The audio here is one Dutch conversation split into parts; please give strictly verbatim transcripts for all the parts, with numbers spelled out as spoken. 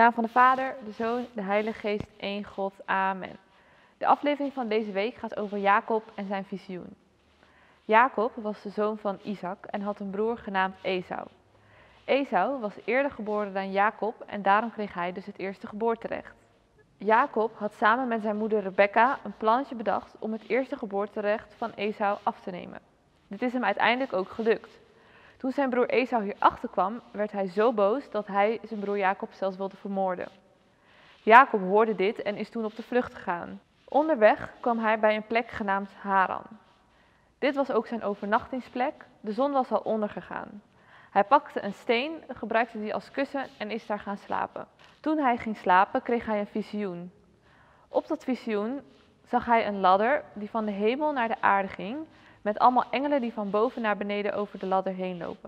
In de naam van de Vader, de Zoon, de Heilige Geest, één God. Amen. De aflevering van deze week gaat over Jacob en zijn visioen. Jacob was de zoon van Isaac en had een broer genaamd Esau. Esau was eerder geboren dan Jacob en daarom kreeg hij dus het eerste geboorterecht. Jacob had samen met zijn moeder Rebekka een plannetje bedacht om het eerste geboorterecht van Esau af te nemen. Dit is hem uiteindelijk ook gelukt. Toen zijn broer Esau hierachter kwam, werd hij zo boos dat hij zijn broer Jacob zelfs wilde vermoorden. Jacob hoorde dit en is toen op de vlucht gegaan. Onderweg kwam hij bij een plek genaamd Haran. Dit was ook zijn overnachtingsplek, de zon was al ondergegaan. Hij pakte een steen, gebruikte die als kussen en is daar gaan slapen. Toen hij ging slapen kreeg hij een visioen. Op dat visioen zag hij een ladder die van de hemel naar de aarde ging, met allemaal engelen die van boven naar beneden over de ladder heen lopen.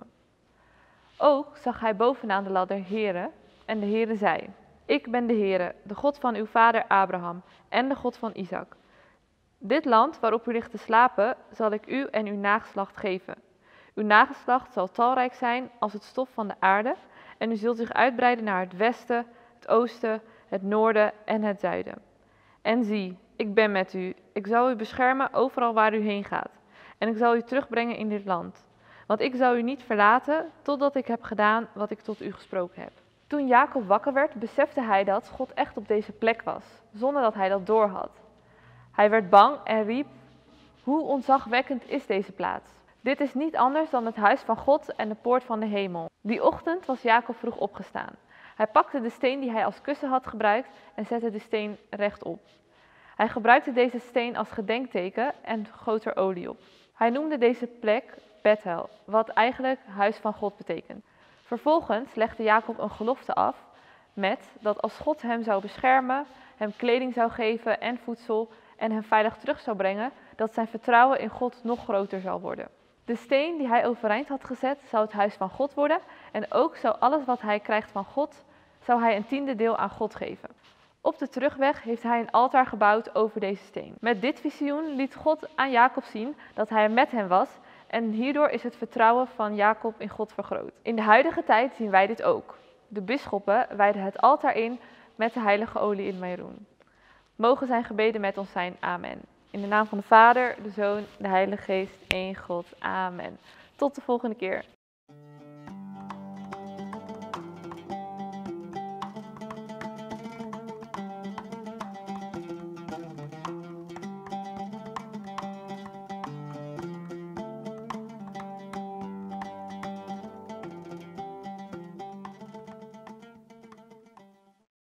Ook zag hij bovenaan de ladder Here en de Here zei: Ik ben de Here, de God van uw vader Abraham en de God van Isaac. Dit land waarop u ligt te slapen, zal ik u en uw nageslacht geven. Uw nageslacht zal talrijk zijn als het stof van de aarde en u zult zich uitbreiden naar het westen, het oosten, het noorden en het zuiden. En zie, ik ben met u, ik zal u beschermen overal waar u heen gaat. En ik zal u terugbrengen in dit land. Want ik zal u niet verlaten, totdat ik heb gedaan wat ik tot u gesproken heb. Toen Jacob wakker werd, besefte hij dat God echt op deze plek was, zonder dat hij dat doorhad. Hij werd bang en riep: Hoe ontzagwekkend is deze plaats? Dit is niet anders dan het huis van God en de poort van de hemel. Die ochtend was Jacob vroeg opgestaan. Hij pakte de steen die hij als kussen had gebruikt en zette de steen rechtop. Hij gebruikte deze steen als gedenkteken en goot er olie op. Hij noemde deze plek Bethel, wat eigenlijk huis van God betekent. Vervolgens legde Jacob een gelofte af met dat als God hem zou beschermen, hem kleding zou geven en voedsel en hem veilig terug zou brengen, dat zijn vertrouwen in God nog groter zou worden. De steen die hij overeind had gezet zou het huis van God worden en ook zou alles wat hij krijgt van God, zou hij een tiende deel aan God geven. Op de terugweg heeft hij een altaar gebouwd over deze steen. Met dit visioen liet God aan Jacob zien dat hij met hem was en hierdoor is het vertrouwen van Jacob in God vergroot. In de huidige tijd zien wij dit ook. De bisschoppen wijden het altaar in met de heilige olie in meroen. Mogen zijn gebeden met ons zijn. Amen. In de naam van de Vader, de Zoon, de Heilige Geest, één God. Amen. Tot de volgende keer.